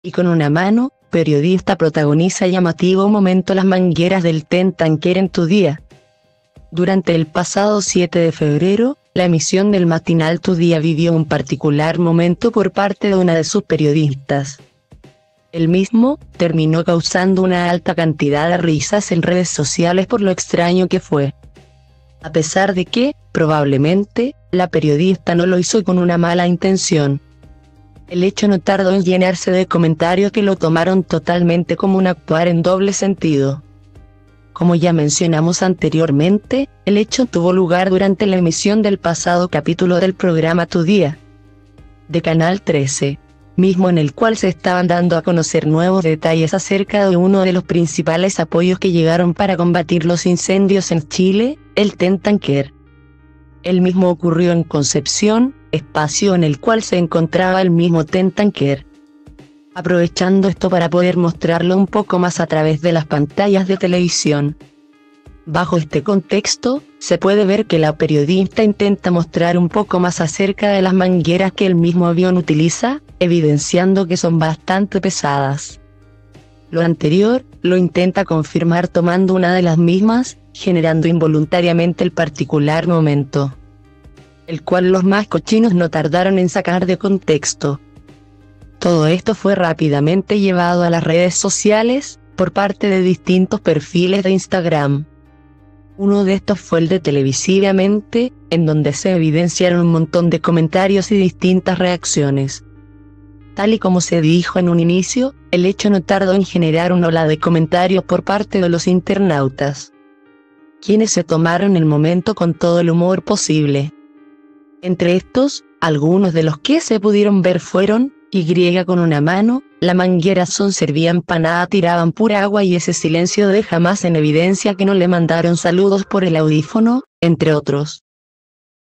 Y con una mano, periodista protagoniza llamativo momento las mangueras del Ten Tanquer en Tu Día. Durante el pasado 7 de febrero, la emisión del matinal Tu Día vivió un particular momento por parte de una de sus periodistas. El mismo terminó causando una alta cantidad de risas en redes sociales por lo extraño que fue. A pesar de que, probablemente, la periodista no lo hizo con una mala intención. El hecho no tardó en llenarse de comentarios que lo tomaron totalmente como un actuar en doble sentido. Como ya mencionamos anteriormente, el hecho tuvo lugar durante la emisión del pasado capítulo del programa Tu Día, de Canal 13, mismo en el cual se estaban dando a conocer nuevos detalles acerca de uno de los principales apoyos que llegaron para combatir los incendios en Chile, el Ten Tanquer. El mismo ocurrió en Concepción, espacio en el cual se encontraba el mismo Ten Tanquer. Aprovechando esto para poder mostrarlo un poco más a través de las pantallas de televisión. Bajo este contexto, se puede ver que la periodista intenta mostrar un poco más acerca de las mangueras que el mismo avión utiliza, evidenciando que son bastante pesadas. Lo anterior, lo intenta confirmar tomando una de las mismas, generando involuntariamente el particular momento, el cual los más cochinos no tardaron en sacar de contexto. Todo esto fue rápidamente llevado a las redes sociales, por parte de distintos perfiles de Instagram. Uno de estos fue el de Televisivamente, en donde se evidenciaron un montón de comentarios y distintas reacciones. Tal y como se dijo en un inicio, el hecho no tardó en generar una ola de comentarios por parte de los internautas, quienes se tomaron el momento con todo el humor posible. Entre estos, algunos de los que se pudieron ver fueron: Y con una mano, la manguera son servían pa' nada, tiraban pura agua y ese silencio deja más en evidencia que no le mandaron saludos por el audífono, entre otros.